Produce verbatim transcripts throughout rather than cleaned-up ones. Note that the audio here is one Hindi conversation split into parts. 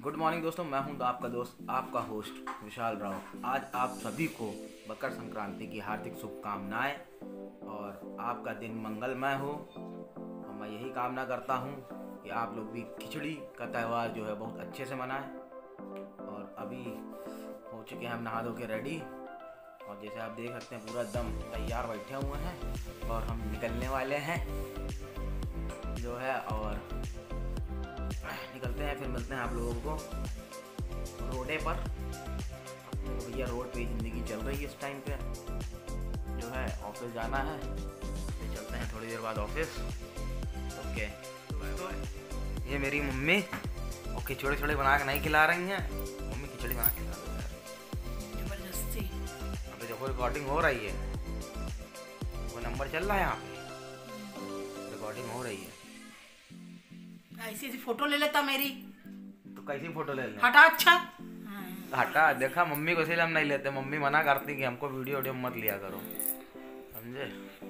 गुड मॉर्निंग दोस्तों, मैं हूं आपका दोस्त आपका होस्ट विशाल राव। आज आप सभी को मकर संक्रांति की हार्दिक शुभकामनाएं और आपका दिन मंगलमय हो। और मैं यही कामना करता हूं कि आप लोग भी खिचड़ी का त्यौहार जो है बहुत अच्छे से मनाएं। और अभी हो चुके हैं हम नहा धो के रेडी, और जैसे आप देख सकते हैं पूरा एकदम तैयार बैठे हुए हैं और हम निकलने वाले हैं जो है। और निकलते हैं, फिर मिलते हैं आप लोगों को रोडे पर। भैया रोड पे ज़िंदगी चल रही है इस टाइम पे जो है। ऑफिस जाना है, फिर चलते हैं थोड़ी देर बाद ऑफिस। ओके, तो ये मेरी मम्मी और खिचड़ी खिचड़ी बना के नहीं खिला रही हैं। मम्मी खिचड़ी बना के खिला दो यार जबरदस्ती। अभी देखो रिकॉर्डिंग हो रही है, वो नंबर चल रहा है यहाँ पे, रिकॉर्डिंग हो रही है। ऐसी ऐसी फोटो ले लेता मेरी, तो कैसी फोटो ले लें? हटा। अच्छा हटा, देखा मम्मी को इसलिए हम नहीं लेते। मम्मी मना करती कि हमको वीडियो वीडियो मत लिया करो, समझे।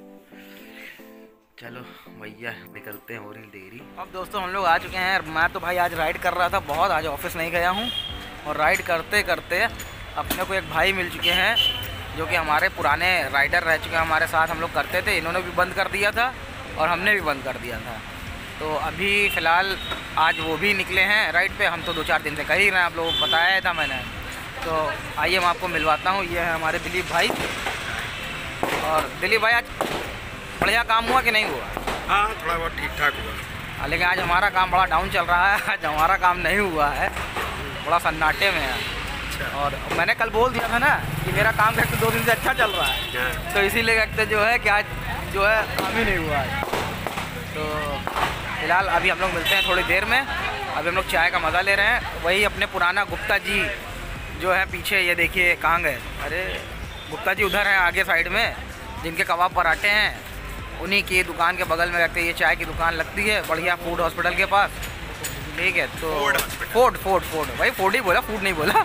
चलो भैया निकलते हैं, हो रही देरी। अब दोस्तों हम लोग आ चुके हैं। मैं तो भाई आज राइड कर रहा था बहुत, आज ऑफिस नहीं गया हूँ। और राइड करते करते अपने को एक भाई मिल चुके हैं जो कि हमारे पुराने राइडर रह चुके हैं, हमारे साथ हम लोग करते थे। इन्होंने भी बंद कर दिया था और हमने भी बंद कर दिया था। तो अभी फ़िलहाल आज वो भी निकले हैं राइड पे। हम तो दो चार दिन से कर ही रहे हैं, आप लोगों को बताया था मैंने। तो आइए मैं आपको मिलवाता हूँ। ये है हमारे दिलीप भाई। और दिलीप भाई आज बढ़िया काम हुआ कि नहीं हुआ? हाँ, थोड़ा बहुत ठीक ठाक हुआ, लेकिन आज हमारा काम बड़ा डाउन चल रहा है। आज हमारा काम नहीं हुआ है, बड़ा सन्नाटे में है। अच्छा। और मैंने कल बोल दिया था ना कि मेरा काम कहते दो दिन से अच्छा चल रहा है, तो इसीलिए कहते जो है कि आज जो है काम ही नहीं हुआ है। तो फिलहाल अभी हम लोग मिलते हैं थोड़ी देर में। अभी हम लोग चाय का मज़ा ले रहे हैं। वही अपने पुराना गुप्ता जी जो है पीछे, ये देखिए कहाँ गए। अरे गुप्ता जी उधर हैं आगे साइड में, जिनके कबाब पराठे हैं। उन्हीं की दुकान के बगल में रखते ये चाय की दुकान लगती है, बढ़िया फूड हॉस्पिटल के पास। ठीक है, तो फोर्ड फोर्ड फोर्ड भाई फोर्ड ही बोला, फूड नहीं बोला।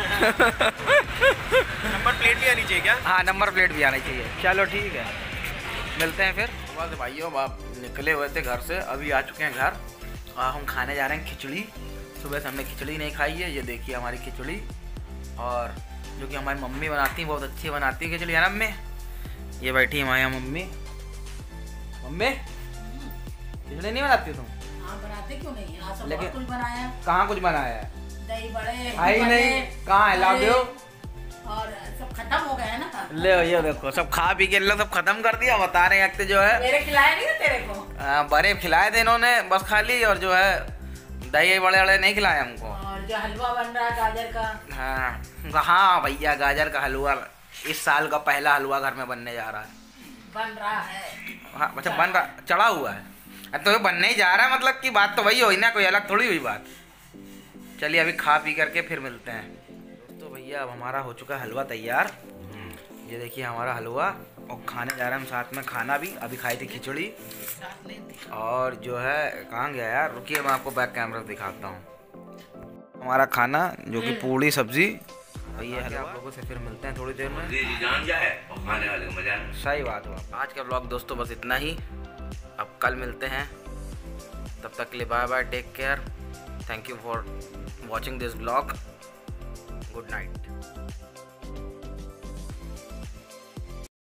नंबर प्लेट भी आनी चाहिए क्या? हाँ, नंबर प्लेट भी आनी चाहिए। चलो ठीक है, मिलते हैं फिर। बस भाइयों, आप निकले हुए थे घर से, अभी आ चुके हैं घर। और हम खाने जा रहे हैं खिचड़ी। सुबह से हमने खिचड़ी नहीं खाई है। ये देखिए हमारी खिचड़ी, और जो कि हमारी मम्मी बनाती हैं, बहुत अच्छी बनाती है खिचड़ी, है ना मम्मी? ये बैठी हमारे यहाँ मम्मी। मम्मी खिचड़ी नहीं बनाती तुम? हाँ, बनाते क्यों नहीं? आज सब लेकिन बहुत कुछ बनाया। कहाँ कुछ बनाया है? दही बड़े, आई नहीं, कहाँ है? लाओ दो। और सब खत्म हो गया है ना। ले ये देखो, सब खा पी के लोग सब खत्म कर दिया। बता रहे हैं जो है मेरे खिलाया नहीं था तेरे को? आ, बड़े खिलाए थे इन्होंने बस खाली, और जो है दही बड़े बड़े नहीं खिलाए हमको। और जो हलवा बन रहा है गाजर का। हाँ हाँ भैया, गाजर का हलवा इस साल का पहला हलवा घर में बनने जा रहा है। बन रहा है? हाँ अच्छा, बन रहा, चढ़ा हुआ है। अब तो ये बनने ही जा रहा है, मतलब कि बात तो वही हुई ना, कोई अलग थोड़ी हुई बात। चलिए अभी खा पी करके फिर मिलते हैं। तो भैया अब हमारा हो चुका है हलवा तैयार। ये देखिए हमारा हलवा, और खाने जा रहे हैं हम साथ में खाना भी। अभी खाई थी खिचड़ी, और जो है कहाँ गया यार, रुकिए मैं आपको बैक कैमरा से दिखाता हूँ हमारा खाना, जो कि पूड़ी सब्जी। ये हलवा आप लोगों से फिर मिलते हैं थोड़ी देर में। जान जाए और खाने वाले को मजा। सही बात हुआ। आज का ब्लॉग दोस्तों बस इतना ही, अब कल मिलते हैं। तब तक के लिए bye bye, take care, thank you for watching this blog, good night.